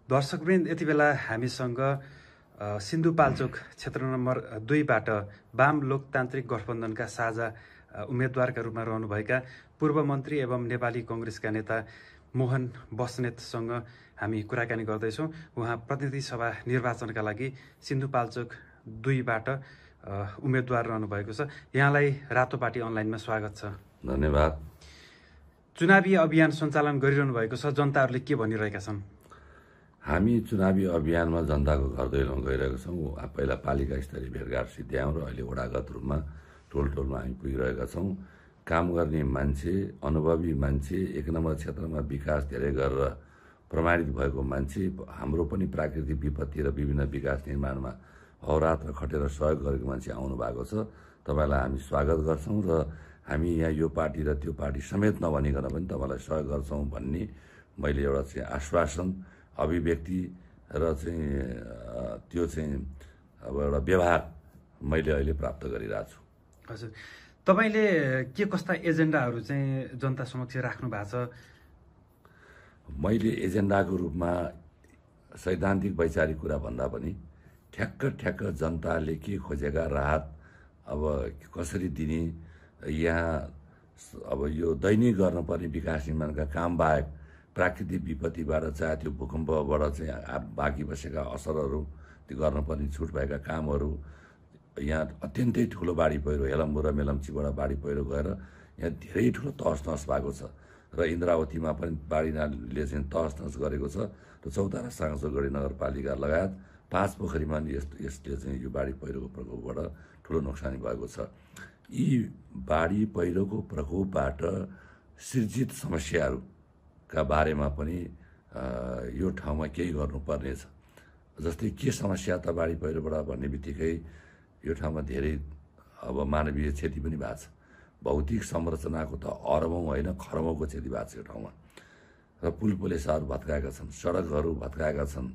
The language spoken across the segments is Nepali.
दर्शकवृन्द, यति बेला हामीसँग सिन्धुपाल्चोक क्षेत्र नम्बर 2बाट वाम लोकतान्त्रिक गठबन्धनका साझा उम्मेदवारका रूपमा रहनुभएका पूर्व मन्त्री एवं नेपाली कङ्ग्रेसका नेता मोहन बस्नेतसँग हामी कुराकानी गर्दैछौँ। उहाँ प्रतिनिधि सभा निर्वाचनका लागि सिन्धुपाल्चोक 2बाट उम्मेदवार रहनुभएको छ। यहाँलाई रातोपाटी अनलाइनमा स्वागत छ। धन्यवाद। चुनावी अभियान सञ्चालन गरिरहनु भएको छ, जनताहरूले के भनिरहेका छन्? हामी चुनावी अभियानमा जनताको घर दैलोमा गइरहेका छौँ। पहिला पालिका स्तरीय भेटघाट सिद्ध्यायौँ र अहिले वडागत रूपमा टोलमा हामी पुगिरहेका छौँ। काम गर्ने मान्छे, अनुभवी मान्छे, एक नम्बर क्षेत्रमा विकास धेरै गरेर प्रमाणित भएको मान्छे, हाम्रो पनि प्राकृतिक विपत्ति र विभिन्न विकास निर्माणमा अहोरात्र खटेर सहयोग गरेको मान्छे आउनु भएको छ। तपाईँलाई हामी स्वागत गर्छौँ र हामी यहाँ यो पार्टी र त्यो पार्टी समेत नभनिकन पनि तपाईँलाई सहयोग गर्छौँ भन्ने मैले एउटा चाहिँ आश्वासन, अभिव्यक्ति र चाहिँ त्यो चाहिँ अब एउटा व्यवहार मैले अहिले प्राप्त गरिरहेको छु। हजुर, तपाईँले के कस्ता एजेन्डाहरू चाहिँ जनता समक्ष राख्नु भएको छ? मैले एजेन्डाको रूपमा सैद्धान्तिक वैचारिक कुरा भन्दा पनि ठ्याक्क जनताले के खोजेका राहत अब कसरी दिने, यहाँ अब यो दैनिक गर्नुपर्ने विकास निर्माणका काम बाहेक प्राकृतिक विपत्तिबाट चाहे त्यो भूकम्पबाट चाहिँ बाँकी बसेका असरहरू, त्यो गर्नुपर्ने छुट भएका कामहरू, यहाँ अत्यन्तै ठुलो बाढी पहिरो हेलम्बु र मेलम्चीबाट बाढी पहिरो गएर यहाँ धेरै ठुलो तहस नहस भएको छ र इन्द्रावतीमा पनि बाढी नालीले चाहिँ तहस नहस गरेको छ र चौतारा साँगचोकगढी नगरपालिका लगायत 5 पोखरीमा यसले चाहिँ यो बाढी पहिरोको प्रकोपबाट ठुलो नोक्सानी भएको छ। यी बाढी पहिरोको प्रकोपबाट सृजित समस्याहरूका बारेमा पनि यो ठाउँमा केही गर्नुपर्नेछ। जस्तै के समस्या त बाढी पहिरोबाट भन्ने बित्तिकै यो ठाउँमा धेरै अब मानवीय क्षति पनि भएको छ। भौतिक संरचनाको त अरबौँ होइन खरबौँको क्षति भएको छ यो ठाउँमा र पुल पुलेसाहरू भत्काएका छन्, सडकहरू भत्काएका छन्,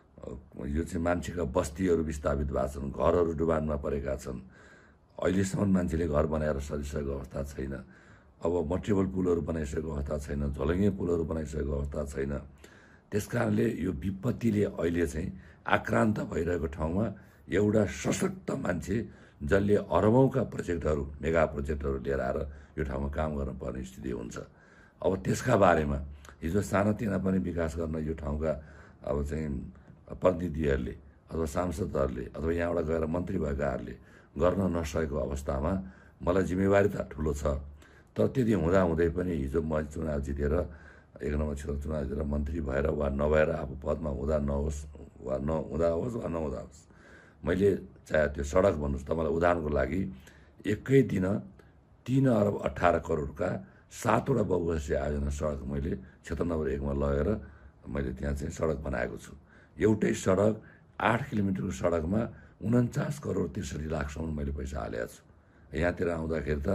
यो चाहिँ मान्छेका बस्तीहरू विस्थापित भएको छन्, घरहरू डुबानमा परेका छन्। अहिलेसम्म मान्छेले घर बनाएर सजिसकेको अवस्था छैन। अब मट्रिबल पुलहरू बनाइसकेको अवस्था छैन, झोलङ्गे पुलहरू बनाइसकेको अवस्था छैन। त्यसकारणले यो विपत्तिले अहिले चाहिँ आक्रान्त भइरहेको ठाउँमा एउटा सशक्त मान्छे जसले अरबौँका प्रोजेक्टहरू, मेगा प्रोजेक्टहरू लिएर आएर यो ठाउँमा काम गर्नुपर्ने स्थिति हुन्छ। अब त्यसका बारेमा हिजो सानातिना पनि विकास गर्न यो ठाउँका अब चाहिँ प्रतिनिधिहरूले अथवा सांसदहरूले अथवा यहाँबाट गएर मन्त्री भएकाहरूले गर्न नसकेको अवस्थामा मलाई जिम्मेवारी त ठुलो छ। तर त्यति हुँदाहुँदै पनि हिजो म चुनाव जितेर 1 नम्बर क्षेत्र चुनाव जितेर मन्त्री भएर वा नभएर आफू पदमा हुँदा नहोस् वा नहुँदा होस् वा नहुँदा होस्, मैले चाहे त्यो सडक भन्नुहोस्, तपाईँलाई उदाहरणको लागि एकै दिन 3 अरब 18 करोडका 7वटा बहुउद्देश्य आयोजना सडक मैले क्षेत्र नम्बर 1मा लगेर मैले त्यहाँ चाहिँ सडक बनाएको छु। एउटै सडक 8 किलोमिटरको सडकमा 49 करोड 63 लाखसम्म मैले पैसा हालेको छु। यहाँतिर आउँदाखेरि त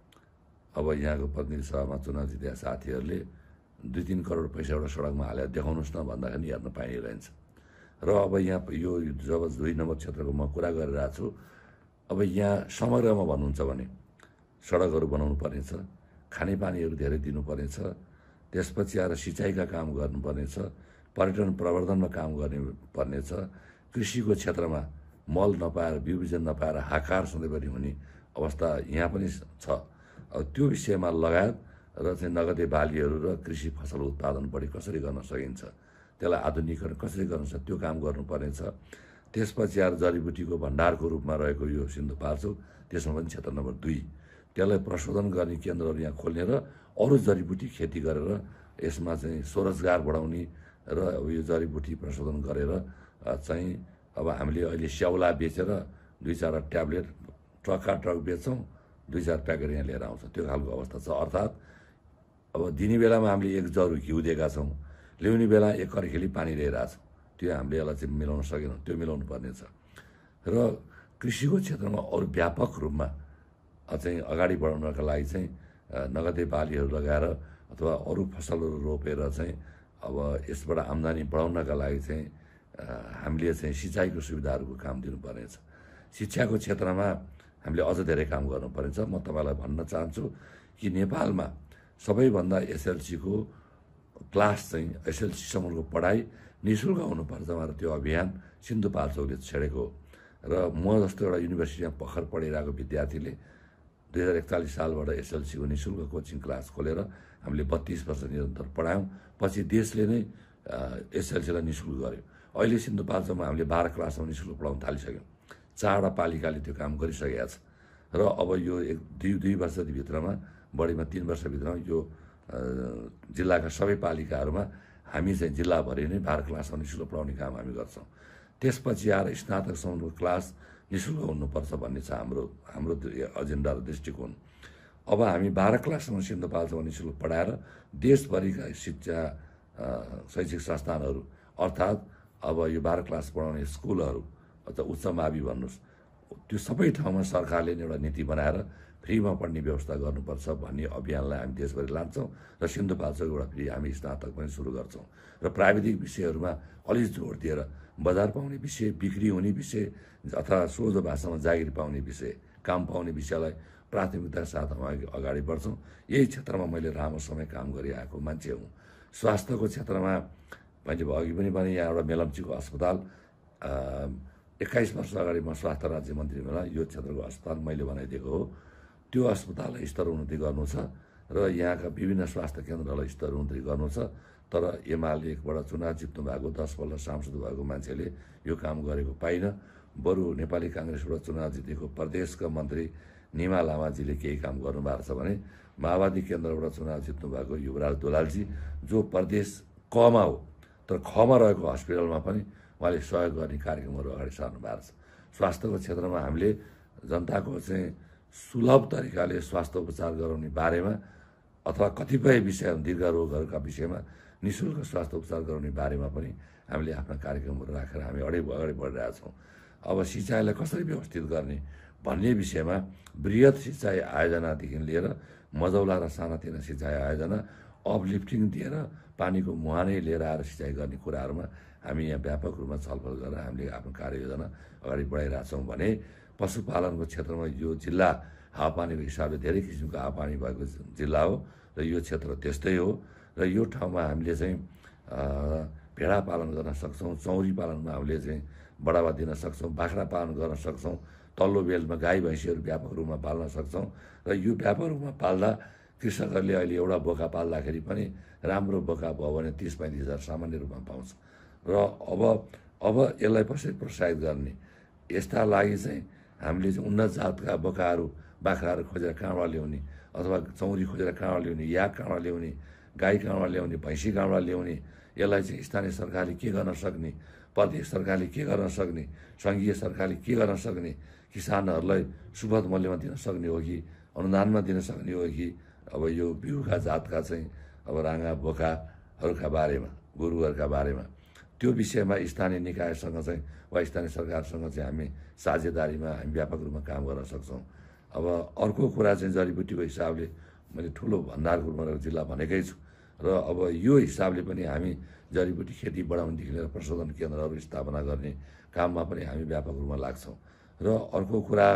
अब यहाँको प्रतिनिधि सभामा चुनाव जितेका साथीहरूले 2-3 करोड पैसा एउटा सडकमा हालेर देखाउनुहोस् न भन्दाखेरि हेर्न पाइरहन्छ। र अब यहाँ यो जब 2 नम्बर क्षेत्रको म कुरा गरिरहेको छु, अब यहाँ समग्रमा भन्नुहुन्छ भने सडकहरू बनाउनु पर्नेछ, खानेपानीहरू धेरै दिनुपर्नेछ, त्यसपछि आएर सिँचाइका काम गर्नुपर्नेछ, पर्यटन प्रवर्धनमा काम गर्नुपर्नेछ, कृषिको क्षेत्रमा मल नपाएर बिउबिजन नपाएर हाकार सधैँभरि हुने अवस्था यहाँ पनि छ। अब त्यो विषयमा लगायत र चाहिँ नगदे बालीहरू र कृषि फसल उत्पादन बढी कसरी गर्न सकिन्छ, त्यसलाई आधुनिकीकरण कसरी गर्न सक्छ, त्यो काम गर्नुपर्नेछ। त्यसपछि आएर जडीबुटीको भण्डारको रूपमा रहेको यो सिन्धुपाल्चोक, त्यसमा पनि क्षेत्र नम्बर 2, त्यसलाई प्रशोधन गर्ने केन्द्रहरू यहाँ खोल्ने र अरू जडीबुटी खेती गरेर यसमा चाहिँ स्वरोजगार बढाउने र अब यो जडीबुटी प्रशोधन गरेर चाहिँ अब हामीले अहिले स्याउला बेचेर 2-4 ट्याब्लेट ट्रक बेच्छौँ, 2-4 प्याकेट यहाँ लिएर आउँछ, त्यो खालको अवस्था छ। अर्थात् अब दिने बेलामा हामीले 1 जरु घिउ दिएका छौँ, ल्याउने बेला 1 कर्खेली पानी ल्याइरहेको छौँ। त्यो हामीले यसलाई चाहिँ मिलाउन सकेनौँ, त्यो मिलाउनु पर्नेछ। र कृषिको क्षेत्रमा अरू व्यापक रूपमा चाहिँ अगाडि बढाउनका लागि चाहिँ नगदे बालीहरू लगाएर अथवा अरू फसलहरू रोपेर चाहिँ अब यसबाट आम्दानी बढाउनका लागि चाहिँ हामीले चाहिँ सिँचाइको सुविधाहरूको काम दिनुपर्नेछ। शिक्षाको क्षेत्रमा हामीले अझ धेरै काम गर्नुपर्नेछ। म तपाईँलाई भन्न चाहन्छु कि नेपालमा सबैभन्दा एसएलसीको क्लास चाहिँ एसएलसीसम्मको पढाइ निःशुल्क हुनुपर्छ भनेर त्यो अभियान सिन्धुपाल्चोकले छेडेको हो। र म जस्तो एउटा युनिभर्सिटीमा भर्खर पढिरहेको विद्यार्थीले 2041 सालबाट एसएलसीको निःशुल्क कोचिङ क्लास खोलेर हामीले 32 वर्ष निरन्तर पढायौँ। पछि देशले नै एसएलसीलाई निःशुल्क गर्यो। अहिले सिन्धुपाल्चोकमा हामीले 12 क्लाससम्म निःशुल्क पढाउन थालिसक्यौँ। 4वटा पालिकाले त्यो काम गरिसकेका छ र अब यो दुई वर्षभित्रमा बढीमा 3 वर्षभित्रमा यो जिल्लाका सबै पालिकाहरूमा हामी चाहिँ जिल्लाभरि नै 12 क्लाससम्म निःशुल्क पढाउने काम हामी गर्छौँ। त्यसपछि आएर स्नातकसम्मको क्लास निःशुल्क हुनुपर्छ भन्ने छ हाम्रो एजेन्डा र दृष्टिकोण। अब हामी 12 क्लाससम्म सिन्धुपाल्चोकमा निःशुल्क पढाएर देशभरिका शिक्षा शैक्षिक संस्थानहरू अर्थात् अब यो 12 क्लास पढाउने स्कुलहरू अथवा उच्च मावि भन्नुहोस्, त्यो सबै ठाउँमा सरकारले एउटा नीति बनाएर फ्रीमा पढ्ने व्यवस्था गर्नुपर्छ भन्ने अभियानलाई हामी देशभरि लान्छौँ र सिन्धुपाल्चोक एउटा फ्री हामी स्नातक पनि सुरु गर्छौँ। र प्राविधिक विषयहरूमा अलिक जोड दिएर बजार पाउने विषय, बिक्री हुने विषय अथवा सोझो भाषामा जागिर पाउने विषय, काम पाउने विषयलाई प्राथमिकताका साथ अगाडि बढ्छौँ। यही क्षेत्रमा मैले लामो समय काम गरिआएको मान्छे हुँ। स्वास्थ्यको क्षेत्रमा मैले अघि पनि भने यहाँ एउटा मेलम्चीको अस्पताल 21 वर्ष अगाडि म स्वास्थ्य राज्य मन्त्री बेला यो क्षेत्रको अस्पताल मैले बनाइदिएको हो। त्यो अस्पताललाई स्तर उन्नति गर्नु छ र यहाँका विभिन्न स्वास्थ्य केन्द्रहरूलाई स्तर उन्नति गर्नु छ। तर एमालेबाट चुनाव जित्नु भएको 10 पल्ट सांसद भएको मान्छेले यो काम गरेको पाइन। बरु नेपाली काङ्ग्रेसबाट चुनाव जितेको प्रदेशका मन्त्री निमा लामाजीले केही काम गर्नुभएको छ भने माओवादी केन्द्रबाट चुनाव जित्नु भएको युवराज दुलालजी जो प्रदेश कमा हो तर खमा रहेको हस्पिटलमा पनि उहाँले सहयोग गर्ने कार्यक्रमहरू अगाडि सार्नु भएको छ। स्वास्थ्यको क्षेत्रमा हामीले जनताको चाहिँ सुलभ तरिकाले स्वास्थ्य उपचार गराउने बारेमा अथवा कतिपय विषय दीर्घ रोगहरूका विषयमा निःशुल्क स्वास्थ्य उपचार गराउने बारेमा पनि हामीले आफ्ना कार्यक्रमहरू राखेर हामी अगाडि बढिरहेछौँ। अब सिँचाइलाई कसरी व्यवस्थित गर्ने भन्ने विषयमा वृहत सिँचाइ आयोजनादेखि लिएर मजौला र सानातिना सिँचाइ आयोजना, अपलिफ्टिङ दिएर पानीको मुहानै लिएर आएर सिँचाइ गर्ने कुराहरूमा हामी यहाँ व्यापक रूपमा छलफल गरेर हामीले आफ्नो कार्ययोजना अगाडि बढाइरहेछौँ भने पशुपालनको क्षेत्रमा यो जिल्ला हावापानीको हिसाबले धेरै किसिमको हावापानी भएको जिल्ला हो र यो क्षेत्र त्यस्तै हो र यो ठाउँमा हामीले चाहिँ भेडा पालन गर्न सक्छौँ, चौरी पालनमा हामीले चाहिँ बढावा दिन सक्छौँ, बाख्रा पालन गर्न सक्छौँ, तल्लो बेलमा गाई भैँसीहरू व्यापक रूपमा पाल्न सक्छौँ र यो व्यापक रूपमा पाल्दा कृषकहरूले अहिले एउटा बोका पाल्दाखेरि पनि राम्रो बोका भयो भने 30-35 हजार सामान्य रूपमा पाउँछ र अब यसलाई कसरी प्रोत्साहित गर्ने यस्ता लागि चाहिँ हामीले चाहिँ उन्नत जातका बोकाहरू बाख्राहरू खोजेर कहाँबाट ल्याउने अथवा चौरी खोजेर कहाँबाट ल्याउने, याक कहाँबाट ल्याउने, गाई कहाँबाट ल्याउने, भैँसी कहाँबाट ल्याउने, यसलाई चाहिँ स्थानीय सरकारले के गर्न सक्ने, प्रदेश सरकारले के गर्न सक्ने, सङ्घीय सरकारले के गर्न सक्ने, किसानहरूलाई सुपथ मूल्यमा दिन सक्ने हो कि अनुदानमा दिन सक्ने हो कि अब यो बिउका जातका चाहिँ अब राँगा बोकाहरूका बारेमा, गोरुहरूका बारेमा त्यो विषयमा स्थानीय निकायसँग चाहिँ वा स्थानीय सरकारसँग चाहिँ हामी साझेदारीमा हामी व्यापक रूपमा काम गर्न सक्छौँ। अब अर्को कुरा चाहिँ जडीबुटीको हिसाबले मैले ठुलो भण्डारको रूपमा जिल्ला भनेकै छु र अब यो हिसाबले पनि हामी जडीबुटी खेती बढाउनेदेखि लिएर प्रशोधन केन्द्रहरू स्थापना गर्ने काममा पनि हामी व्यापक रूपमा लाग्छौँ। र अर्को कुरा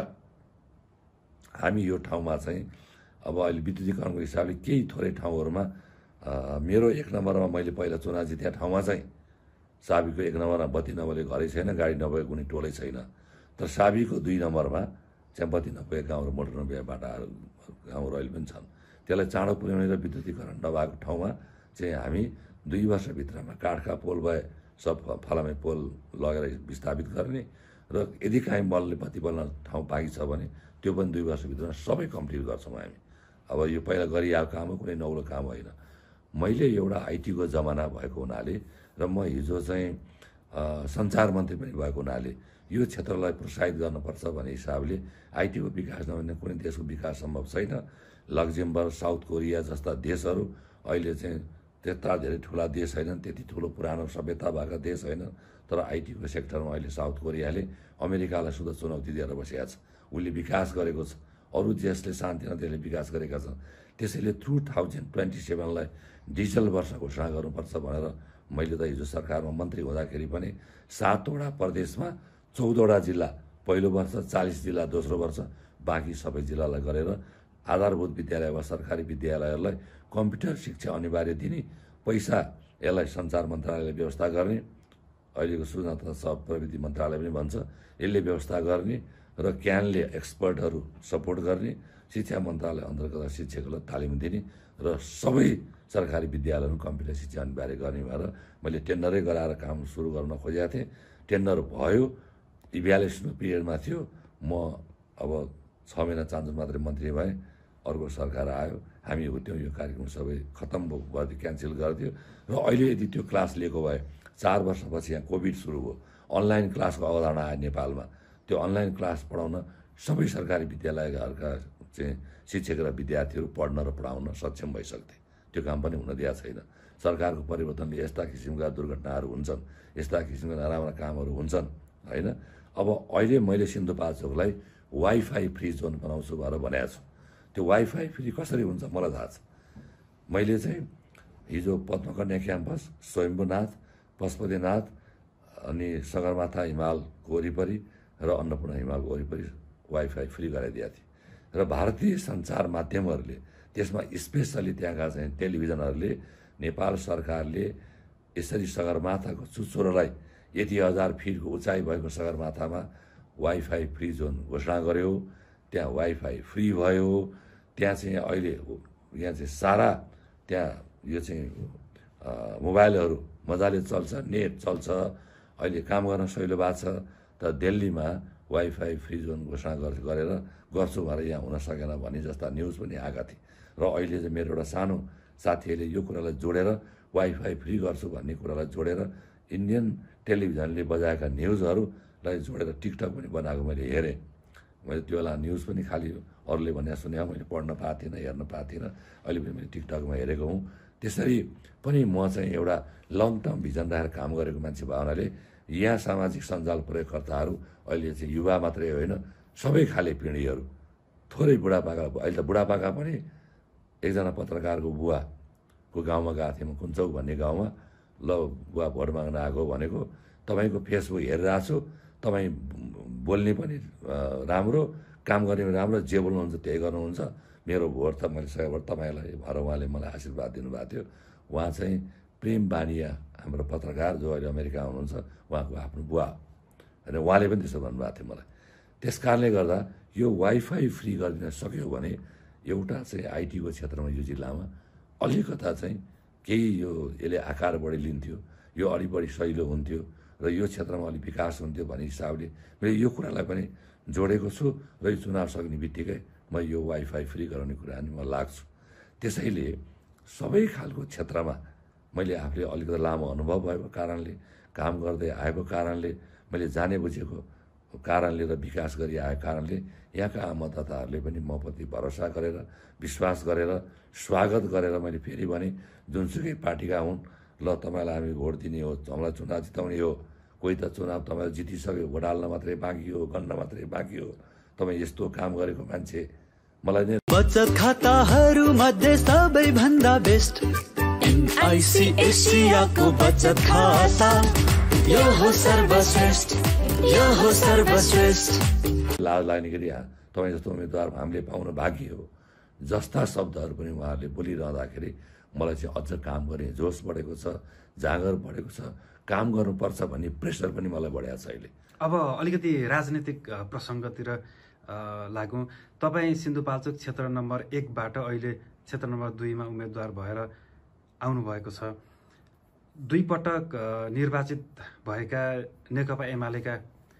हामी यो ठाउँमा चाहिँ अब अहिले विद्युतीकरणको हिसाबले केही थोरै ठाउँहरूमा मेरो 1 नम्बरमा मैले पहिला चुनाव जितेका ठाउँमा चाहिँ साबीको 1 नम्बरमा बत्ती नभएले घरै छैन, गाडी नभएको कुनै टोलै छैन। तर साबीको 2 नम्बरमा चाहिँ बत्ती नभएको गाउँ र मोटर नभएको बाटाहरू गाउँहरू अहिले पनि छन्। त्यसलाई चाँडो पुर्याउने र विद्युतीकरण नभएको ठाउँमा चाहिँ हामी 2 वर्षभित्रमा काठका पोल भए सब फलामे पोल लगेर विस्थापित गर्ने र यदि काहीँ बलले बत्ती बल्न ठाउँ बाँकी छ भने त्यो पनि 2 वर्षभित्रमा सबै कम्प्लिट गर्छौँ हामी। अब यो पहिला गरिआएको काम हो, कुनै नौलो काम होइन। मैले एउटा आइटीको जमाना भएको हुनाले र म हिजो चाहिँ सञ्चार मन्त्री पनि भएको हुनाले यो क्षेत्रलाई प्रोत्साहित गर्नुपर्छ भन्ने हिसाबले आइटीको विकास नभए कुनै देशको विकास सम्भव छैन। लक्जमबर्ग, साउथ कोरिया जस्ता देशहरू अहिले चाहिँ त्यत्रा धेरै ठुला देश छैनन्, त्यति ठुलो पुरानो सभ्यता भएका देश होइन। तर आइटीको सेक्टरमा अहिले साउथ कोरियाले अमेरिकालाई शुद्ध चुनौती दिएर बसेका छ। उसले विकास गरेको छ, अरू देशले शान्ति नदिएर विकास गरेका छन्। त्यसैले थ्रु 2027लाई डिजिटल वर्ष घोषणा गर्नुपर्छ भनेर मैले त हिजो सरकारमा मन्त्री हुँदाखेरि पनि 7वटा प्रदेशमा 14वटा जिल्ला, पहिलो वर्ष 40 जिल्ला, दोस्रो वर्ष बाँकी सबै जिल्लालाई गरेर आधारभूत विद्यालय वा सरकारी विद्यालयहरूलाई कम्प्युटर शिक्षा अनिवार्य दिने पैसा यसलाई सञ्चार मन्त्रालयले व्यवस्था गर्ने, अहिलेको सूचना तथा प्रविधि मन्त्रालय पनि भन्छ, यसले व्यवस्था गर्ने र क्यानले एक्सपर्टहरू सपोर्ट गर्ने, शिक्षा मन्त्रालय अन्तर्गत शिक्षकहरूलाई तालिम दिने र सबै सरकारी विद्यालयहरू कम्प्युटर शिक्षा अनिवार्य गर्ने भएर मैले टेन्डरै गराएर काम सुरु गर्न खोजेको थिएँ। टेन्डर भयो, इभ्यालुएसनको पिरियडमा थियो। म अब 6 महिना चान्चुन मात्रै मन्त्री भएँ, अर्को सरकार आयो, हामी हुन्थ्यौँ, यो कार्यक्रम सबै खत्तम भयो, क्यान्सल गरिदियो। र अहिले यदि त्यो क्लास लिएको भए 4 वर्षपछि यहाँ कोभिड सुरु भयो, अनलाइन क्लासको अवधारणा आयो नेपालमा। त्यो अनलाइन क्लास पढाउन सबै सरकारी विद्यालयहरूका चाहिँ शिक्षक र विद्यार्थीहरू पढ्न र पढाउन सक्षम भइसक्थे। त्यो काम पनि हुन दिएको छैन। सरकारको परिवर्तनले यस्ता किसिमका दुर्घटनाहरू हुन्छन्, यस्ता किसिमका नराम्रा कामहरू हुन्छन्, होइन। अब अहिले मैले सिन्धुपाल्चोकलाई वाइफाई फ्री जोन बनाउँछु भनेर भनेको छु। त्यो वाइफाई फ्री कसरी हुन्छ मलाई थाहा छ। मैले चाहिँ हिजो पद्मकन्या क्याम्पस, स्वयम्भूनाथ, पशुपतिनाथ अनि सगरमाथा हिमालको वरिपरि र अन्नपूर्ण हिमालको वरिपरि वाइफाई फ्री गराइदिएको थिएँ। र भारतीय सञ्चार माध्यमहरूले, त्यसमा स्पेसली त्यहाँका चाहिँ टेलिभिजनहरूले नेपाल सरकारले यसरी सगरमाथाको चुचुरोलाई यति 1000 फिटको उचाइ भएको सगरमाथामा वाइफाई फ्री जोन घोषणा गर्यो। त्यहाँ वाइफाई फ्री भयो। त्यहाँ चाहिँ अहिले यहाँ चाहिँ सारा त्यहाँ यो चाहिँ मोबाइलहरू मजाले चल्छ, नेट चल्छ, अहिले काम गर्न सहिलो भएको छ। तर दिल्लीमा वाइफाई फ्री जोन घोषणा गरेर गर्छु भनेर यहाँ हुन सकेन भन्ने जस्ता न्युज पनि आएका थिए। र अहिले चाहिँ मेरो एउटा सानो साथीहरूले यो कुरालाई जोडेर वाइफाई फ्री गर्छु भन्ने कुरालाई जोडेर इन्डियन टेलिभिजनले बजाएका न्युजहरूलाई जोडेर टिकटक पनि बनाएको मैले हेरेँ। मैले त्यो बेला न्युज पनि खालि अरूले भने सुने, मैले पढ्न पाएको थिइनँ, हेर्न पाएको थिइनँ। अहिले पनि मैले टिकटकमा हेरेको हुँ। त्यसरी पनि म चाहिँ एउटा लङ टर्म भिजन राखेर काम गरेको मान्छे भएको हुनाले यहाँ सामाजिक सञ्जाल प्रयोगकर्ताहरू अहिले चाहिँ युवा मात्रै होइन, सबै खाले पिँढीहरू, थोरै बुढापाका, अहिले त बुढापाका पनि एकजना पत्रकारको बुवाको गाउँमा गएको थिएँ म, कुञ्चौक भन्ने गाउँमा। ल बुवा भोट माग्न आएको भनेको, तपाईँको फेसबुक हेरिरहेको छु, तपाईँ बोल्ने पनि राम्रो, काम गर्ने पनि राम्रो, जे बोल्नुहुन्छ त्यही गर्नुहुन्छ, मेरो भोट त मैले सयबाट तपाईँलाई भएर उहाँले मलाई आशीर्वाद दिनुभएको थियो। उहाँ चाहिँ प्रेम बानिया, हाम्रो पत्रकार जो अहिले अमेरिका हुनुहुन्छ, उहाँको आफ्नो बुवा होइन, उहाँले पनि त्यसो भन्नुभएको थियो मलाई। त्यस कारणले गर्दा यो वाइफाई फ्री गरिदिन सक्यो भने एउटा चाहिँ आइटीको क्षेत्रमा यो जिल्लामा अलिकता चाहिँ केही यो यसले आकार बढी लिन्थ्यो, यो अलि बढी सहिलो हुन्थ्यो र यो क्षेत्रमा अलिक विकास हुन्थ्यो भन्ने हिसाबले मैले यो कुरालाई पनि जोडेको छु। र यो चुनाव सक्ने बित्तिकै म यो वाइफाई फ्री गराउने कुरा नि म लाग्छु। त्यसैले सबै खालको क्षेत्रमा मैले आफूले अलिकति लामो अनुभव भएको कारणले, काम गर्दै आएको कारणले, मैले जाने बुझेको कारणले र विकास गरी आएको कारणले यहाँका मतदाताहरूले पनि मप्रति भरोसा गरेर, विश्वास गरेर, स्वागत गरेर मैले फेरि भने जुनसुकै पार्टीका हुन्, ल तपाईँलाई हामी भोट दिने हो, हामीलाई चुनाव जिताउने हो। कोही त चुनाव तपाईँले जितिसक्यो, भोट हाल्न मात्रै बाँकी हो, गन्न मात्रै बाँकी हो, तपाईँ यस्तो काम गरेको मान्छे मलाई नै। बचत खाताहरू मध्ये सबैभन्दा बेस्ट एनआइसी एसियाको बचत खाता, यो हो सर्वश्रेष्ठ, यो हो सर्वश्रेष्ठ। लाज लाग्ने गरी तपाईँ जस्तो उम्मेदवार हामीले पाउन बाँकी हो जस्ता शब्दहरू पनि उहाँहरूले बोलिरहँदाखेरि मलाई चाहिँ अझ काम गर्ने जोस बढेको छ, जाँगर बढेको छ, काम गर्नुपर्छ भन्ने प्रेसर पनि मलाई बढाएको छ अहिले। अब अलिकति राजनीतिक प्रसङ्गतिर लागौँ। तपाईँ सिन्धुपाल्चोक क्षेत्र नम्बर 1बाट अहिले क्षेत्र नम्बर 2मा उम्मेदवार भएर आउनुभएको छ। 2 पटक निर्वाचित भएका नेकपा एमालेका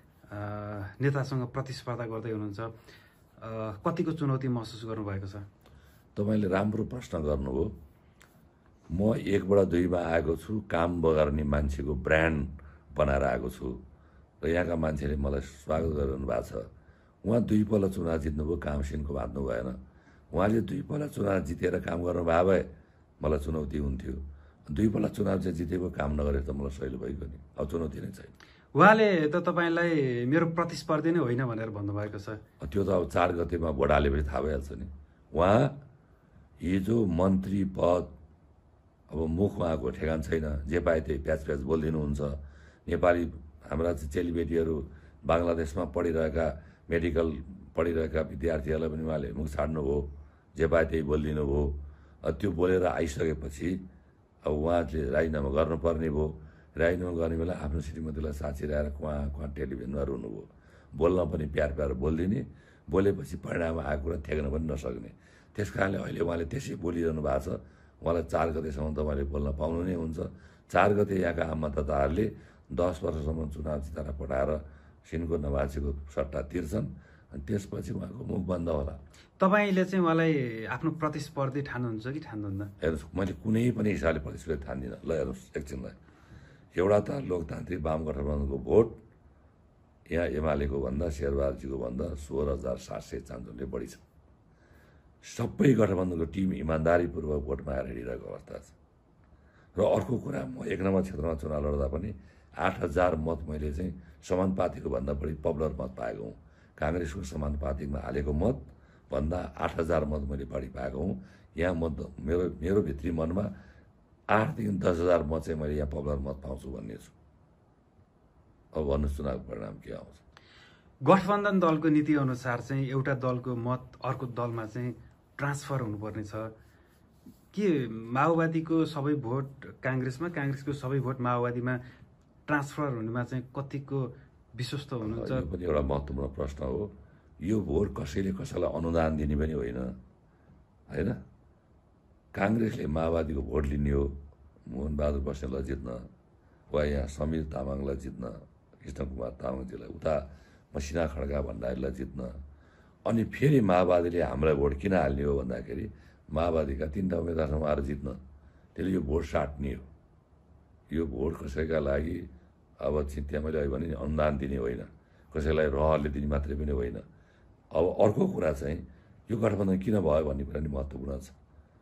नेतासँग प्रतिस्पर्धा गर्दै हुनुहुन्छ। कतिको चुनौती महसुस गर्नुभएको छ? तपाईँले राम्रो प्रश्न गर्नुभयो। म 1बाट 2मा आएको छु, काम गर्ने मान्छेको ब्रान्ड बनाएर आएको छु र यहाँका मान्छेले मलाई स्वागत गरिरहनु भएको छ। उहाँ 2 पल्ट चुनाव जित्नुभयो, कामसिनको बाँध्नु भएन। उहाँले 2 पल्ट चुनाव जितेर काम गर्नुभएको भए मलाई चुनौती हुन्थ्यो। 2 पल्ट चुनाव चाहिँ जितेको काम नगरेर त मलाई सहिलो भइगयो नि, अब चुनौती नै छैन। उहाँले त तपाईँलाई मेरो प्रतिस्पर्धी नै होइन भनेर भन्नुभएको छ। त्यो त अब 4 गतेमा भोट हालेपछि थाहा भइहाल्छ नि। उहाँ हिजो मन्त्री पद, अब मुख उहाँको ठेगान छैन, जे पाए त्यही प्याच बोलिदिनुहुन्छ। नेपाली हाम्रा चेलीबेटीहरू बङ्गलादेशमा पढिरहेका, मेडिकल पढिरहेका विद्यार्थीहरूलाई पनि उहाँले मुख छाड्नुभयो, जे पाए त्यही बोलिदिनु भयो। त्यो बोलेर आइसकेपछि अब उहाँले राजीनामा गर्नुपर्ने भयो। राजीनामा गर्ने बेला आफ्नो श्रीमतीलाई साँची ल्याएर कुहाँ टेलिभिजनमा रुनुभयो। बोल्न पनि प्यार बोलिदिने, बोलेपछि परिणाम आएको कुरा ठेक्न पनि नसक्ने। त्यस कारणले अहिले उहाँले त्यसै बोलिरहनु भएको छ। उहाँलाई 4 गतेसम्म तपाईँले बोल्न पाउनु नै हुन्छ। 4 गते यहाँका आम मतदाताहरूले 10 वर्षसम्म चुनाव जिताएर पठाएर सिनको नवाचेको सट्टा तिर्छन् अनि त्यसपछि उहाँको मुख बन्द होला। तपाईँले चाहिँ उहाँलाई आफ्नो प्रतिस्पर्धी ठान्नुहुन्छ कि ठान्नुहुन्न? हेर्नुहोस्, मैले कुनै पनि हिसाबले प्रतिस्पर्धी ठान्दिनँ। ल हेर्नुहोस् एकछिनलाई, एउटा त लोकतान्त्रिक वाम गठबन्धनको भोट यहाँ एमालेको भन्दा शेरबहादुरजीको भन्दा 16,700 चान्चुले बढी छ। सबै गठबन्धनको टिम इमान्दारीपूर्वक भोटमा आएर हिँडिरहेको अवस्था छ। र अर्को कुरा, म 1 नम्बर क्षेत्रमा चुनाव लड्दा पनि 8,000 मत मैले चाहिँ समानुपातिको भन्दा बढी पपुलर मत पाएको हुँ। काङ्ग्रेसको समानुपातिकमा हालेको मत भन्दा 8,000 मत मैले बढी पाएको हुँ। यहाँ मत मेरो भित्री मनमा 8,000 देखि 10,000 मत चाहिँ मैले यहाँ पपुलर मत पाउँछु भन्ने छु। अब भन्नुहोस् चुनावको परिणाम के आउँछ? गठबन्धन दलको नीति अनुसार चाहिँ एउटा दलको मत अर्को दलमा चाहिँ ट्रान्सफर हुनुपर्ने छ के? माओवादीको सबै भोट काङ्ग्रेसमा, काङ्ग्रेसको सबै भोट माओवादीमा ट्रान्सफर हुनेमा चाहिँ कतिको विश्वस्त हुनुहुन्छ? यो पनि एउटा महत्त्वपूर्ण प्रश्न हो। यो भोट कसैले कसैलाई अनुदान दिने पनि होइन, होइन। काङ्ग्रेसले माओवादीको भोट लिने हो मोहनबहादुर बस्नेतलाई जित्न, वा यहाँ समीर तामाङलाई जित्न, कृष्णकुमार तामाङजीलाई, उता मसिना खड्का भण्डारीलाई जित्न। अनि फेरि माओवादीले हामीलाई भोट किन हाल्ने हो भन्दाखेरि माओवादीका 3टा उम्मेदवारसँग आएर जित्न, त्यसले यो भोट साट्ने हो। यो भोट कसैका लागि अब त्यहाँ मैले अहिले भने अनुदान दिने होइन, कसैलाई रहरले दिने मात्रै पनि होइन। अब अर्को कुरा चाहिँ यो गठबन्धन किन भयो भन्ने कुरा नि महत्त्वपूर्ण छ।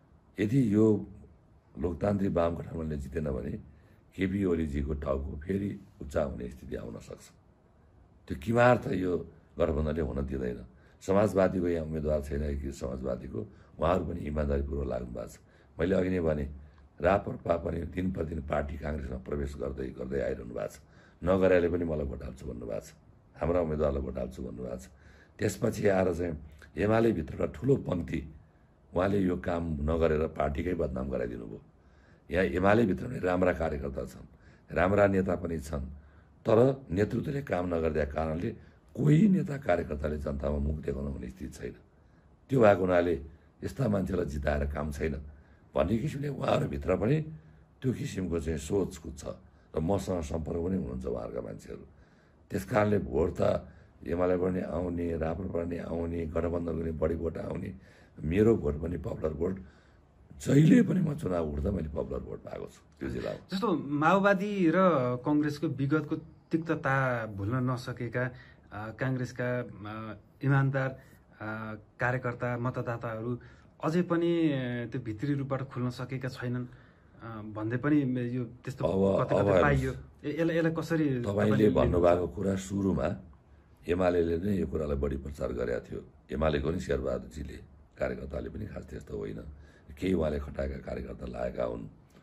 यदि यो लोकतान्त्रिक वाम गठबन्धनले जितेन भने केपी ओलीजीको टाउको फेरि उच्चा हुने स्थिति आउन सक्छ। त्यो किमार्थ यो गठबन्धनले हुन दिँदैन। समाजवादीको यहाँ उम्मेदवार छैन कि समाजवादीको, उहाँहरू पनि इमान्दारीपूर्वक लाग्नु भएको छ। मैले अघि नै भने राप्रपा पनि दिन प्रतिदिन पार्टी काङ्ग्रेसमा प्रवेश गर्दै आइरहनु भएको छ। नगरेले पनि मलाई भोट हाल्छु भन्नुभएको छ, हाम्रा उम्मेदवारलाई भोट हाल्छु भन्नुभएको छ। त्यसपछि आएर चाहिँ एमाले भित्रका ठुलो पङ्क्ति उहाँले यो काम नगरेर पार्टीकै बदनाम गराइदिनु भयो। यहाँ एमाले भित्र पनि राम्रा कार्यकर्ता छन्, राम्रा नेता पनि छन्, तर नेतृत्वले काम नगरिदिएको कारणले कोही नेता कार्यकर्ताले जनतामा मुख देखाउन हुने स्थिति छैन। त्यो भएको हुनाले यस्ता मान्छेलाई जिताएर काम छैन भन्ने किसिमले उहाँहरूभित्र पनि त्यो किसिमको चाहिँ सोचको छ र मसँग सम्पर्क पनि हुनुहुन्छ उहाँहरूका मान्छेहरू। त्यस कारणले भोट त एमालेबाट पनि आउने, राप्रपाबाट पनि आउने, गठबन्धनको पनि बढी भोट आउने। मेरो भोट पनि पपुलर भोट, जहिले पनि म चुनाव उठ्दा मैले पपुलर भोट पाएको छु त्यो जिल्लामा। जस्तो माओवादी र कङ्ग्रेसको विगतको तिक्तता भुल्न नसकेका काङ्ग्रेसका इमान्दार कार्यकर्ता मतदाताहरू अझै पनि त्यो भित्री रूपबाट खुल्न सकेका छैनन् भन्दै पनि यो त्यस्तो पाइयो। यसलाई कसरी तपाईँले भन्नुभएको कुरा सुरुमा एमाले नै यो कुरालाई बढी प्रचार गरेका थियो। एमालेको नि शेरबहादुरजीले, कार्यकर्ताले पनि खास त्यस्तो होइन, केही उहाँले खटाएका कार्यकर्ता लागेका हुन्।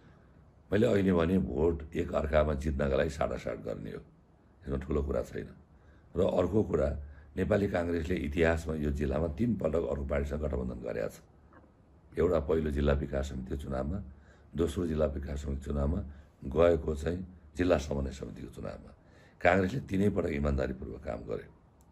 मैले अहिले भने भोट एक अर्कामा जित्नका लागि साटासाट गर्ने हो, यसमा ठुलो कुरा छैन। र अर्को कुरा, नेपाली काङ्ग्रेसले इतिहासमा यो जिल्लामा 3 पटक अरू पार्टीसँग गठबन्धन गरेका छ। एउटा पहिलो जिल्ला विकास समितिको चुनावमा, दोस्रो जिल्ला विकास समिति चुनावमा, गएको चाहिँ जिल्ला समन्वय समितिको चुनावमा। काङ्ग्रेसले 3 पटक इमान्दारीपूर्वक काम गर्यो।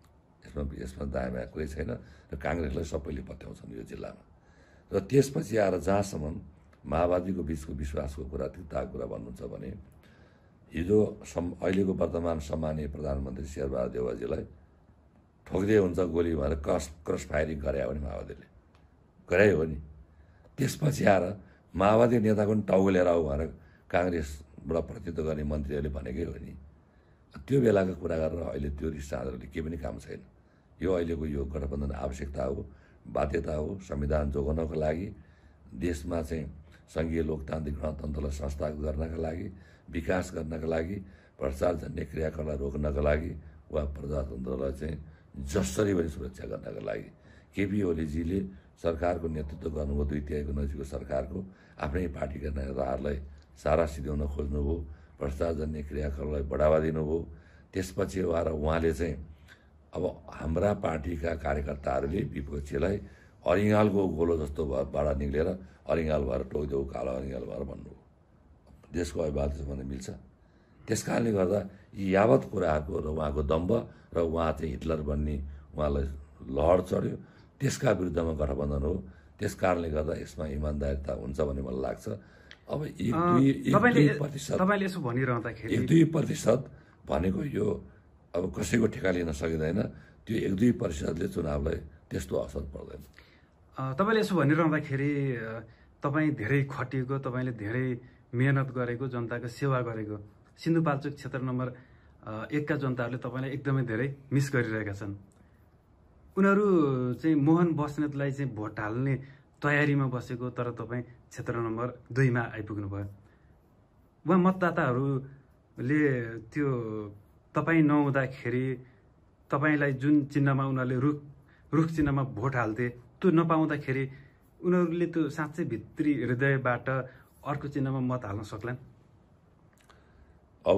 यसमा दायाँ कुरै छैन र काङ्ग्रेसलाई सबैले पत्याउँछन् यो जिल्लामा। र त्यसपछि आएर जहाँसम्म माओवादीको बिचको विश्वासको कुरा, तिक्ताको कुरा भन्नुहुन्छ भने हिजो अहिलेको वर्तमान सम्मानीय प्रधानमन्त्री शेरबहादुर देउवाजीलाई ठोक्दै हुन्छ गोली भनेर क्रस फायरिङ गरायो भने माओवादीले गरायो हो नि। त्यसपछि आएर माओवादी नेताको पनि टाउको लिएर आऊ भनेर काङ्ग्रेसबाट प्रतिनिधित्व गर्ने मन्त्रीहरूले भनेकै हो नि। त्यो बेलाको कुरा गरेर अहिले त्यो रिस चाँदरले केही पनि काम छैन। यो अहिलेको यो गठबन्धन आवश्यकता हो, बाध्यता हो। संविधान जोगाउनको लागि, देशमा चाहिँ सङ्घीय लोकतान्त्रिक गणतन्त्रलाई संस्थागत गर्नका लागि, विकास गर्नका लागि, भ्रष्टाचार जन्य क्रियाकलाप रोक्नका लागि वा प्रजातन्त्रलाई चाहिँ जसरी पनि सुरक्षा गर्नका लागि केपी ओलीजीले सरकारको नेतृत्व गर्नुभयो। 2/3 नजिकको सरकारको आफ्नै पार्टीका नेताहरूलाई सारा सिध्याउन खोज्नुभयो, भ्रष्टाचार जन्य क्रियाकलापलाई बढावा दिनुभयो। त्यसपछि आएर उहाँले चाहिँ अब हाम्रा पार्टीका कार्यकर्ताहरूले विपक्षीलाई अरिङ्गालको गोलो जस्तो बाट निक्लेर अरिङ्गाल भएर टोकिदेऊ, कालो अरिङ्गाल भएर भन्नुभयो। देशको अभिभावक भने मिल्छ। त्यस कारणले गर्दा यी यावत कुराहरूको र उहाँको दम्भ र उहाँ चाहिँ हिटलर बन्ने उहाँलाई लहर चढ्यो, त्यसका विरुद्धमा गठबन्धन हो। त्यस कारणले गर्दा यसमा इमान्दारिता हुन्छ भन्ने मलाई लाग्छ। अब 1-2% भनेको यो अब कसैको ठेका लिन सकिँदैन। त्यो 1-2%ले चुनावलाई त्यस्तो असर पर्दैन। तपाईँले यसो भनिरहँदाखेरि तपाईँ धेरै खटिएको, तपाईँले धेरै मेहनत गरेको, जनताको सेवा गरेको सिन्धुपाल्चोक क्षेत्र नम्बर 1 का जनताहरूले तपाईँलाई एकदमै धेरै मिस गरिरहेका छन्। उनीहरू चाहिँ मोहन बस्नेतलाई चाहिँ भोट हाल्ने तयारीमा बसेको, तर तपाईँ क्षेत्र नम्बर 2 मा आइपुग्नु भयो। उहाँ मतदाताहरूले त्यो तपाईँ नहुँदाखेरि तपाईँलाई जुन चिन्हमा उनीहरूले रुख चिन्हमा भोट हाल्थे, त्यो नपाउँदाखेरि उनीहरूले त्यो साँच्चै भित्री हृदयबाट अर्को चिन्हमा मत हाल्न सक्लान्। अब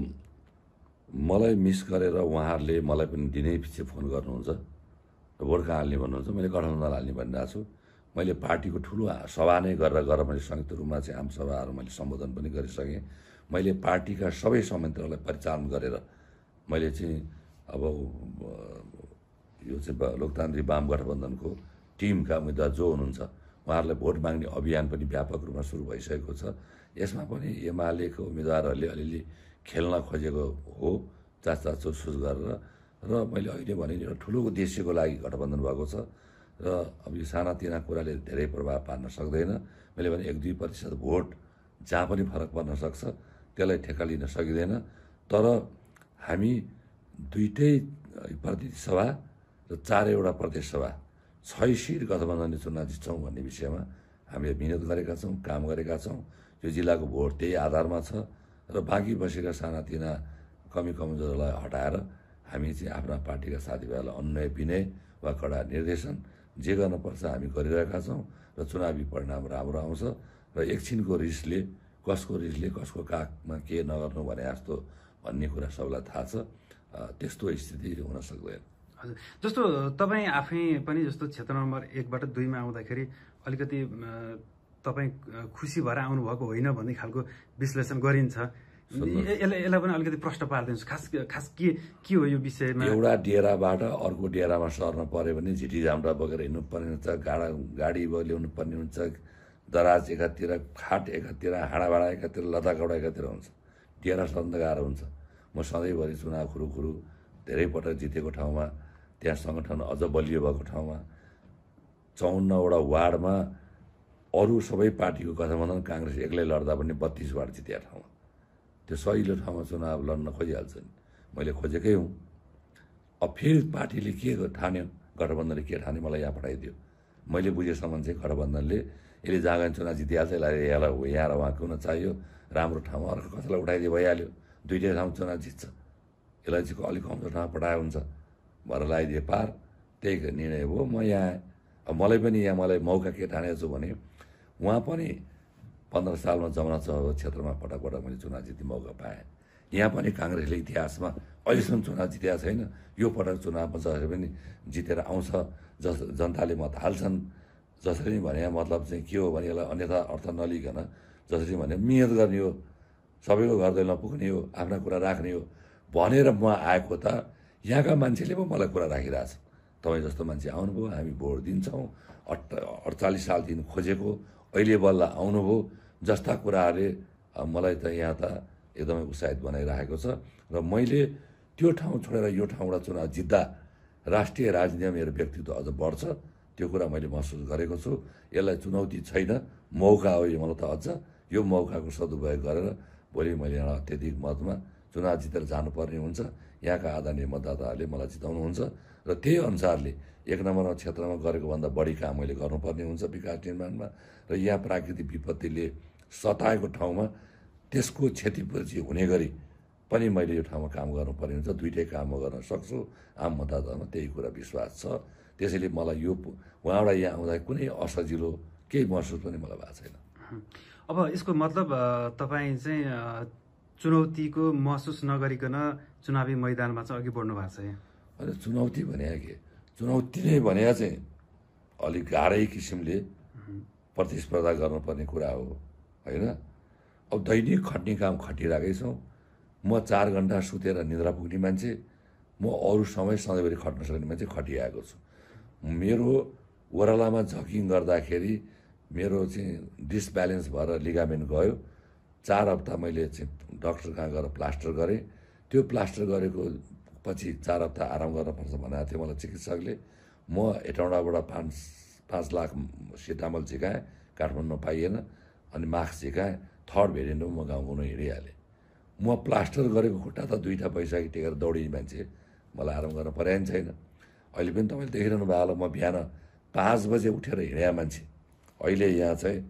मलाई मिस गरेर उहाँहरूले मलाई पनि दिनै पछि फोन गर्नुहुन्छ, भोट कहाँ हाल्ने भन्नुहुन्छ। मैले गठबन्धन हाल्ने भनिरहेको छु। मैले पार्टीको ठुलो सभा नै गरेर मैले संयुक्त रूपमा चाहिँ आम सभाहरू मैले सम्बोधन पनि गरिसकेँ। मैले पार्टीका सबै संयन्त्रहरूलाई परिचालन गरेर मैले चाहिँ अब यो चाहिँ लोकतान्त्रिक वाम गठबन्धनको टिमका उम्मेदवार जो हुनुहुन्छ उहाँहरूलाई भोट माग्ने अभियान पनि व्यापक रूपमा सुरु भइसकेको छ। यसमा पनि एमालेको उम्मेदवारहरूले अलिअलि खेल्न खोजेको हो, चाचुस गरेर। र मैले अहिले भने एउटा ठुलो उद्देश्यको लागि गठबन्धन भएको छ र अब यो सानातिना कुराले धेरै प्रभाव पार्न सक्दैन। मैले भने 1-2% भोट जहाँ पनि फरक पर्न सक्छ, त्यसलाई ठेक्का लिन सकिँदैन। तर हामी 2टै प्रतिनिधि सभा र 4वटा प्रदेश सभा 6 सिट गठबन्धनले चुनाव जित्छौँ भन्ने विषयमा हामीले मिहिनेत गरेका छौँ, काम गरेका छौँ। यो जिल्लाको भोट त्यही आधारमा छ र बाँकी बसेका सानातिना कमी कमजोरलाई हटाएर हामी चाहिँ आफ्ना पार्टीका साथीभाइहरूलाई अन्याय विनय वा कडा निर्देशन जे गर्नुपर्छ हामी गरिरहेका छौँ र चुनावी परिणाम राम्रो आउँछ। र एकछिनको रिसले कसको काखमा के नगर्नु भने जस्तो भन्ने कुरा सबैलाई थाहा छ। त्यस्तो स्थिति हुन सक्दैन। हजुर, जस्तो तपाईँ आफै पनि जस्तो क्षेत्र नम्बर 1बाट 2 मा आउँदाखेरि अलिकति तपाईँ खुसी भएर आउनुभएको होइन भन्ने खालको विश्लेषण गरिन्छ। यसलाई पनि अलिकति प्रश्न पारिदिनुहोस्। खास के हो यो विषयमा? एउटा डेराबाट अर्को डेरामा सर्न पर्यो भने झिटी झाम्टा बोकेर हिँड्नु पर्ने हुन्छ, गाडी ल्याउनु पर्ने हुन्छ, दराज एकातिर, खाट एकातिर, हाँडाभाँडा एकातिर, लताकौडा एकातिर हुन्छ। डेरा सर्न गाह्रो हुन्छ। म सधैँभरि चुनाव खुरुखुरु धेरै पटक जितेको ठाउँमा, त्यहाँ सङ्गठन अझ बलियो भएको ठाउँमा 54वटा वार्डमा अरू सबै पार्टीको गठबन्धन काङ्ग्रेस एक्लै लड्दा पनि 32 वार्ड जितेका ठाउँमा, त्यो सहिलो ठाउँमा चुनाव लड्न खोजिहाल्छ नि। मैले खोजेकै हुँ। अब फेरि पार्टीले के ठान्यो, गठबन्धनले के ठान्यो मलाई यहाँ पठाइदियो। मैले बुझेसम्म चाहिँ गठबन्धनले यसले जहाँ गएर चुनाव जितिहाल्छ, यसलाई यहाँ र उहाँ किन चाहियो, राम्रो ठाउँमा अर्को कसैलाई उठाइदियो भइहाल्यो, 2टै ठाउँ चुनाव जित्छ, यसलाई चाहिँ अलिक कमजोर ठाउँमा पठाए हुन्छ भएर लगाइदिए पार। त्यही निर्णय हो। म यहाँ आएँ। अब मलाई पनि यहाँ मलाई मौका के ठानेको छु भने उहाँ पनि 15 सालमा जमुना क्षेत्रमा पटक मैले चुनाव जित्ने मौका पाएँ। यहाँ पनि काङ्ग्रेसले इतिहासमा अहिलेसम्म चुनाव जितेका छैन। यो पटक चुनावमा जसरी पनि जितेर आउँछ, जनताले मत हाल्छन्। जसरी भने मतलब चाहिँ के हो भने यसलाई अन्यथा अर्थ नलिकन जसरी भने मिहिनेत गर्ने हो, सबैको घर दैलो पुग्ने हो, आफ्ना कुरा राख्ने हो भनेर म आएको त यहाँका मान्छेले पो मलाई कुरा राखिरहेछ। तपाईँ जस्तो मान्छे आउनुभयो, हामी भोट दिन्छौँ, 48 सालदेखि खोजेको, अहिले बल्ल आउनुभयो जस्ता कुराहरूले मलाई त यहाँ त एकदमै उत्साहित बनाइरहेको छ। र मैले त्यो ठाउँ छोडेर यो ठाउँबाट चुनाव जित्दा राष्ट्रिय राजनीतिमा मेरो व्यक्तित्व अझ बढ्छ, त्यो कुरा मैले महसुस गरेको छु। यसलाई चुनौती छैन, मौका हो यो। मलाई त अझ यो मौकाको सदुपयोग गरेर भोलि मैले यहाँ अत्यधिक मतमा चुनाव जितेर जानुपर्ने हुन्छ। यहाँका आदरणीय मतदाताहरूले मलाई जिताउनुहुन्छ र त्यही अनुसारले 1 नम्बरमा क्षेत्रमा गरेको भन्दा बढी काम मैले गर्नुपर्ने हुन्छ विकास निर्माणमा। र यहाँ प्राकृतिक विपत्तिले सताएको ठाउँमा त्यसको क्षतिपूर्ति हुने गरी पनि मैले यो ठाउँमा काम गर्नुपर्ने हुन्छ। 2टै काम म गर्न सक्छु। आम मतदातामा त्यही कुरा विश्वास छ। त्यसैले मलाई यो उहाँबाट यहाँ आउँदा कुनै असजिलो केही महसुस पनि मलाई भएको छैन। अब यसको मतलब तपाईँ चाहिँ चुनौतीको महसुस नगरिकन चुनावी मैदानमा चाहिँ अघि बढ्नु भएको छ यहाँ? अहिले चुनौती भने के, चुनौती नै भने चाहिँ अलिक गाह्रै किसिमले प्रतिस्पर्धा गर्नुपर्ने कुरा हो होइन। अब दैनिक खट्ने काम खटिरहेकै छौँ। म 4 घन्टा सुतेर निद्रा पुग्ने मान्छे, म अरू समय सधैँभरि खट्न सक्ने मान्छे खटिआएको छु। मेरो ओह्रालामा जकिङ गर्दाखेरि मेरो चाहिँ डिसब्यालेन्स भएर लिगामेन्ट गयो। 4 हप्ता मैले चाहिँ डाक्टर कहाँ गएर प्लास्टर गरेँ। त्यो प्लास्टर गरेको पछि 4 हप्ता आराम गर्नुपर्छ भनेको थियो मलाई चिकित्सकले। म हेटौँडाबाट 5 लाख सिटामल झिकाएँ, काठमाडौँमा पाइएन, अनि मास्क झिकाएँ। 3rd भेरिएन्टमा म गाउँ गाउँ हिँडिहालेँ। म प्लास्टर गरेको खुट्टा त 2टा पैसा टेकेर दौडिने मान्छे, मलाई आराम गर्न परेन छैन। अहिले पनि तपाईँले देखिरहनु भएको होला, म बिहान 5 बजे उठेर हिँडेँ मान्छे। अहिले यहाँ चाहिँ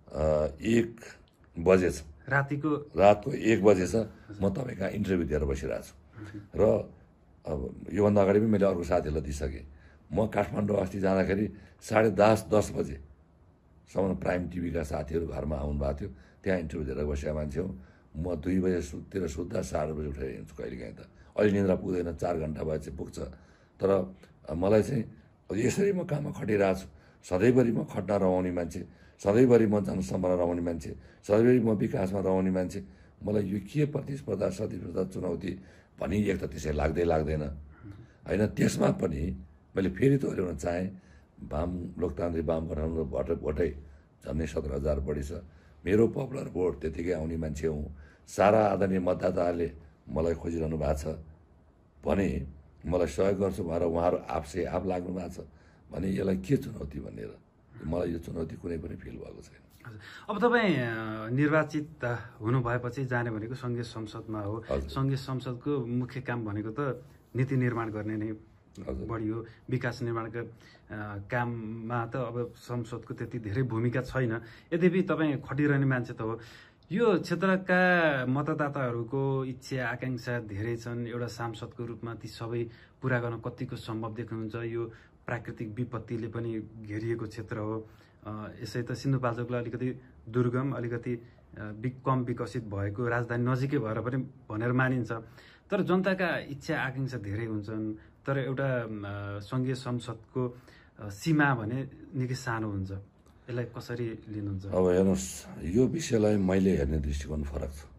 1 बजे छ, रातको 1 बजे छ। म तपाईँ कहाँ इन्टरभ्यू दिएर बसिरहेको छु। र अब योभन्दा अगाडि पनि मैले अर्को साथीहरूलाई दिइसकेँ। म काठमाडौँ अस्ति जाँदाखेरि 10:30 बजेसम्म प्राइम टिभीका साथीहरू घरमा आउनुभएको थियो। त्यहाँ इन्टरभ्यू दिएर बसेका मान्छे हो। म 2 बजेतिर सुत्दा 4 बजे उठेर हिँड्छु कहिलेकाहीँ त। अहिले निद्रा पुग्दैन, 4 घन्टा भए चाहिँ पुग्छ। तर मलाई चाहिँ यसरी म काममा खटिरहेको छु। सधैँभरि म खट्न रहने मान्छे, सधैँभरि म जनसम्पर्कमा रहने मान्छे, सधैँभरि म विकासमा रहने मान्छे। मलाई यो के प्रतिस्पर्धा प्रतिस्पर्धा चुनौती भनी एक त त्यसै लाग्दैन होइन। त्यसमा पनि मैले फेरि दोहोऱ्याउन चाहेँ, लोकतान्त्रिक वाम गठबन्धन भोटै झन्डै 17,000 बढी छ। मेरो पपुलर भोट त्यतिकै आउने मान्छे हुँ। सारा आदरणीय मतदाताहरूले मलाई खोजिरहनु भएको छ भने मलाई सहयोग गर्छु भनेर उहाँहरू आफसे आफ लाग्नु भएको छ भने यसलाई के चुनौती भनेर मलाई यो चुनौती कुनै पनि फिल भएको छैन। अब तपाईँ निर्वाचित हुनु भएपछि जाने भनेको सङ्घीय संसदमा हो। सङ्घीय संसदको मुख्य काम भनेको त नीति निर्माण गर्ने नै बढी हो। विकास निर्माणका काममा त अब संसदको त्यति धेरै भूमिका छैन। यद्यपि तपाईँ खटिरहने मान्छे त हो। यो क्षेत्रका मतदाताहरूको इच्छा आकाङ्क्षा धेरै छन्। एउटा सांसदको रूपमा ती सबै पुरा गर्न कतिको सम्भव देख्नुहुन्छ? यो प्राकृतिक विपत्तिले पनि घेरिएको क्षेत्र हो। यसै त सिन्धुपाल्चोकलाई अलिकति दुर्गम, अलिकति कम विकसित भएको, राजधानी नजिकै भएर पनि भनेर मानिन्छ। तर जनताका इच्छा आकाङ्क्षा धेरै हुन्छन्। तर एउटा सङ्घीय संसदको सीमा भने निकै सानो हुन्छ। यसलाई कसरी लिनुहुन्छ? अब हेर्नुहोस्, यो विषयलाई मैले हेर्ने दृष्टिकोण फरक छ।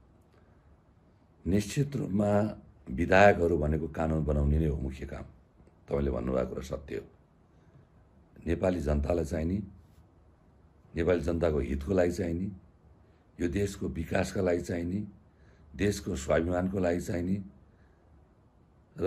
निश्चित रूपमा विधायकहरू भनेको कानुन बनाउने नै हो मुख्य काम। तपाईँले भन्नुभएको कुरा सत्य हो। नेपाली जनतालाई चाहिने, नेपाली जनताको हितको लागि चाहिने, यो देशको विकासका लागि चाहिने, देशको स्वाभिमानको लागि चाहिने र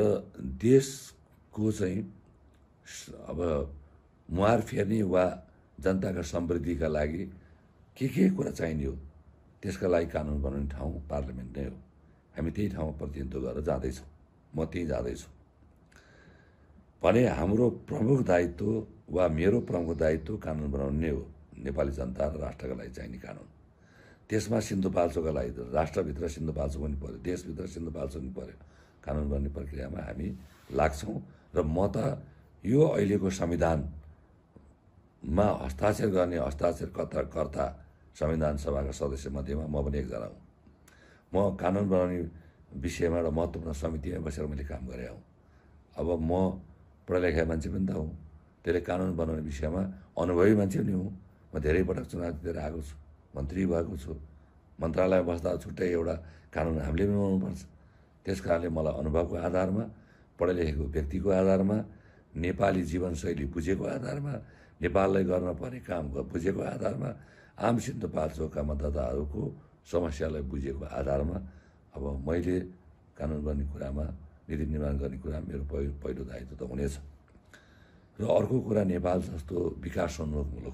देशको चाहिँ अब मुहार फेर्ने वा जनताका समृद्धिका लागि के कुरा चाहिने हो, त्यसका लागि कानुन बनाउने ठाउँ पार्लियामेन्ट नै हो। हामी त्यही ठाउँमा प्रतिनिधित्व गरेर जाँदैछौँ। म त्यहीँ जाँदैछु भने हाम्रो प्रमुख दायित्व वा मेरो प्रमुख दायित्व कानुन बनाउनु नै हो। नेपाली जनता र राष्ट्रका लागि चाहिने कानुन। त्यसमा सिन्धुपाल्चोकका लागि राष्ट्रभित्र सिन्धुपाल्चोक पनि पर्यो, देशभित्र सिन्धुपाल्चोक पनि पर्यो। कानुन बन्ने प्रक्रियामा हामी लाग्छौँ र म त यो अहिलेको संविधानमा हस्ताक्षर गर्ने हस्ताक्षरकर्ता संविधान सभाका सदस्य मध्येमा म पनि एकजना हुँ। म कानुन बनाउने विषयमा एउटा महत्त्वपूर्ण समितिमा बसेर मैले काम गरेँ हुँ। अब म पढा लेखा मान्छे पनि त हुँ। त्यसले कानुन बनाउने विषयमा अनुभवी मान्छे पनि हुँ। म धेरै पटक चुनाव दिएर आएको छु, मन्त्री भएको छु। मन्त्रालयमा बस्दा छुट्टै एउटा कानुन हामीले पनि बनाउनुपर्छ। त्यस कारणले मलाई अनुभवको आधारमा, पढा लेखेको व्यक्तिको आधारमा, नेपाली जीवनशैली बुझेको आधारमा, नेपाललाई गर्न पर्ने काम बुझेको आधारमा, आम सिन्धुपाल्चोकका मतदाताहरूको समस्यालाई बुझेको आधारमा अब मैले कानुन गर्ने कुरामा, नीति निर्माण गर्ने कुरामा मेरो पहिलो दायित्व त हुनेछ। र अर्को कुरा, नेपाल जस्तो विकासोन्मुख मुलुक,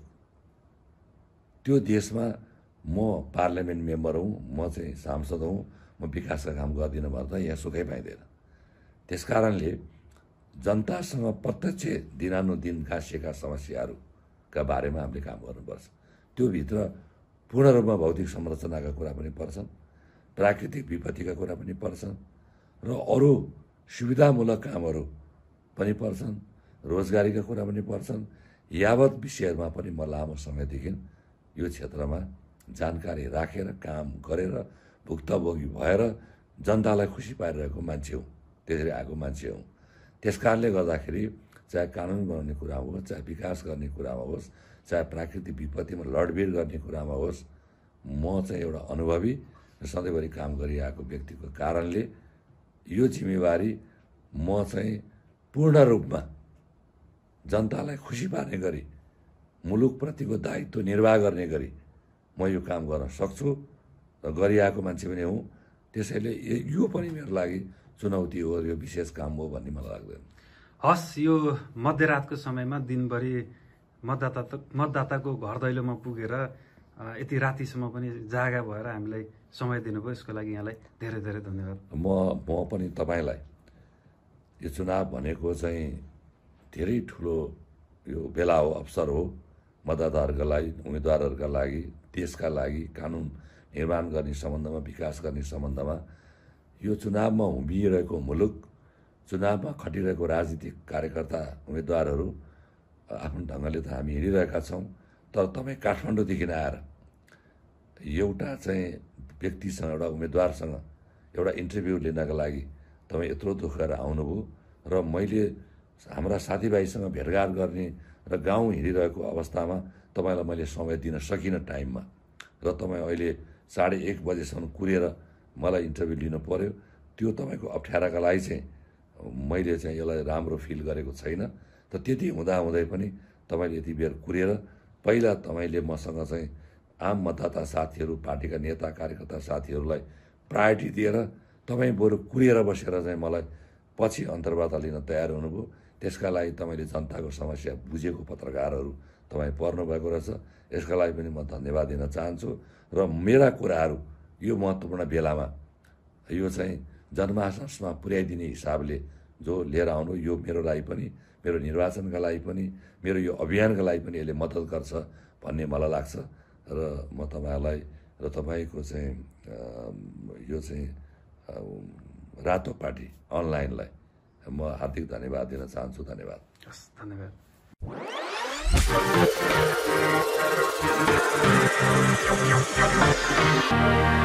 त्यो देशमा म पार्लियामेन्ट मेम्बर हुँ, म चाहिँ सांसद हुँ, म विकासका काम गर्दिनँ भने त यहाँ सुखै पाइँदैन। त्यस कारणले जनतासँग प्रत्यक्ष दिनानुदिन गाँसिएका समस्याहरूका बारेमा हामीले काम गर्नुपर्छ। त्योभित्र पूर्ण रूपमा भौतिक संरचनाका कुरा पनि पर्छन्, प्राकृतिक विपत्तिका कुरा पनि पर्छन् र अरू सुविधामूलक कामहरू पनि पर्छन्, रोजगारीका कुरा पनि पर्छन्। यावत विषयहरूमा पनि म लामो समयदेखि यो क्षेत्रमा जानकारी राखेर काम गरेर भुक्तभोगी भएर जनतालाई खुसी पारिरहेको मान्छे हुँ, त्यसरी आएको मान्छे हुँ। त्यस कारणले गर्दाखेरि चाहे कानुन बनाउने कुरा होस्, चाहे विकास गर्ने कुरामा होस्, चाहे प्राकृतिक विपत्तिमा लडभिड गर्ने कुरामा होस्, म म चाहिँ एउटा अनुभवी सधैँभरि काम गरिआएको व्यक्तिको कारणले यो जिम्मेवारी म चाहिँ पूर्ण रूपमा जनतालाई खुसी पार्ने गरी मुलुकप्रतिको दायित्व निर्वाह गर्ने गरी म यो काम गर्न सक्छु र गरिआएको मान्छे पनि हुँ। त्यसैले यो पनि मेरो लागि चुनौती हो, यो विशेष काम हो भन्ने मलाई लाग्दैन। हस्, यो मध्यरातको समयमा दिनभरि मतदाताको घर दैलोमा पुगेर यति रातिसम्म पनि जागा भएर हामीलाई समय दिनुभयो, यसको लागि यहाँलाई धेरै धेरै धन्यवाद। म पनि तपाईँलाई यो चुनाव भनेको चाहिँ धेरै ठुलो यो बेला हो, अवसर हो मतदाताहरूका लागि, उम्मेदवारहरूका लागि, देशका लागि, कानुन निर्माण गर्ने सम्बन्धमा, विकास गर्ने सम्बन्धमा। यो चुनावमा उभिरहेको मुलुक, चुनावमा खटिरहेको राजनीतिक कार्यकर्ता उम्मेदवारहरू आफ्नो ढङ्गले त हामी हिँडिरहेका छौँ। तर तपाईँ काठमाडौँदेखि आएर एउटा चाहिँ व्यक्तिसँग, एउटा उम्मेदवारसँग एउटा इन्टरभ्यू लिनका लागि तपाईँ यत्रो दुःख गरेर आउनुभयो र मैले हाम्रा साथीभाइसँग भेटघाट गर्ने र गाउँ हिँडिरहेको अवस्थामा तपाईँलाई मैले समय दिन सकिनँ टाइममा, र तपाईँ अहिले 1:30 बजेसम्म कुरेर मलाई इन्टरभ्यू लिनु पर्यो। त्यो तपाईँको अप्ठ्याराका लागि चाहिँ मैले चाहिँ यसलाई राम्रो फिल गरेको छैन। त त्यति हुँदाहुँदै पनि तपाईँले यति बेर कुरेर पहिला तपाईँले मसँग चाहिँ आम मतदाता साथीहरू, पार्टीका नेता कार्यकर्ता साथीहरूलाई प्रायोरिटी दिएर तपाईँ बरु कुरेर बसेर चाहिँ मलाई पछि अन्तर्वार्ता लिन तयार हुनुभयो। त्यसका लागि तपाईँले जनताको समस्या बुझेको पत्रकारहरू तपाईँ पर्नुभएको रहेछ। यसका लागि पनि म धन्यवाद दिन चाहन्छु। र मेरा कुराहरू यो महत्त्वपूर्ण बेलामा यो चाहिँ जनमानसमा पुर्याइदिने हिसाबले जो लिएर आउनु, यो मेरो लागि पनि, मेरो निर्वाचनका लागि पनि, मेरो यो अभियानका लागि पनि यसले मद्दत गर्छ भन्ने मलाई लाग्छ। र म तपाईँलाई र तपाईँको चाहिँ यो चाहिँ रातो पार्टी अनलाइनलाई म हार्दिक धन्यवाद दिन चाहन्छु। धन्यवाद। धन्यवाद।